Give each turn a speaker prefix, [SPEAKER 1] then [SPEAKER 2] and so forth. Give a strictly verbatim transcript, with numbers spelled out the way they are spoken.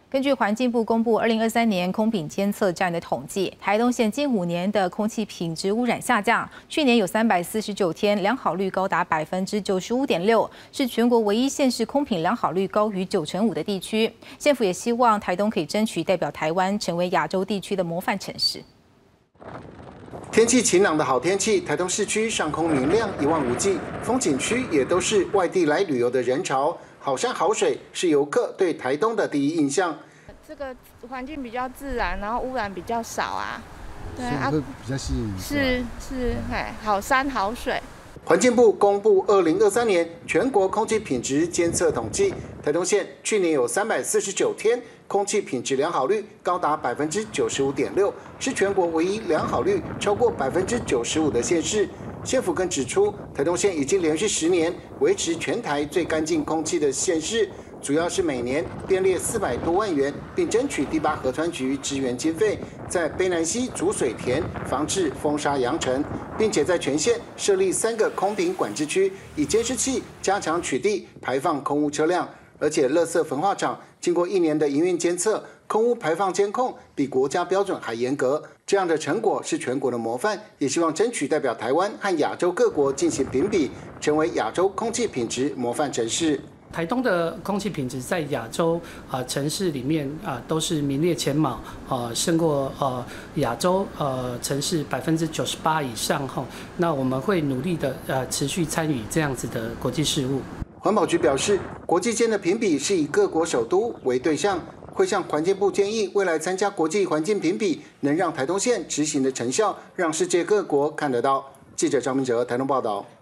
[SPEAKER 1] 根据环境部公布二零二三年空品监测站的统计，台东县近五年的空气品质污染下降，去年有三百四十九天，良好率高达百分之九十五点六，是全国唯一县市空品良好率高于九成五的地区。县府也希望台东可以争取代表台湾成为亚洲地区的模范城市。
[SPEAKER 2] 天气晴朗的好天气，台东市区上空明亮，一望无际，风景区也都是外地来旅游的人潮。好山好水是游客对台东的第一印象。
[SPEAKER 3] 这个环境比较自然，然后污染比较少啊，
[SPEAKER 4] 对啊，会比较吸引。
[SPEAKER 3] 是是，哎，好山好水。
[SPEAKER 2] 环境部公布二零二三年全国空气品质监测统计，台东县去年有三百四十九天空气品质良好率高达百分之九十五点六，是全国唯一良好率超过百分之九十五的县市。县府更指出，台东县已经连续十年维持全台最干净空气的县市，主要是每年编列四百多万元，并争取第八河川局支援经费，在卑南溪煮水田防治风沙扬尘，并且在全县设立三个空品管制区，以监视器加强取缔排放空污车辆。而且，垃圾焚化厂经过一年的营运监测，空污排放监控比国家标准还严格。这样的成果是全国的模范，也希望争取代表台湾和亚洲各国进行评比，成为亚洲空气品质模范城市。
[SPEAKER 5] 台东的空气品质在亚洲啊、呃、城市里面啊、呃、都是名列前茅，呃胜过呃亚洲呃城市百分之九十八以上哈。那我们会努力的呃持续参与这样子的国际事务。
[SPEAKER 2] 环保局表示，国际间的评比是以各国首都为对象，会向环境部建议，未来参加国际环境评比，能让台东县执行的成效，让世界各国看得到。记者张明哲台东报道。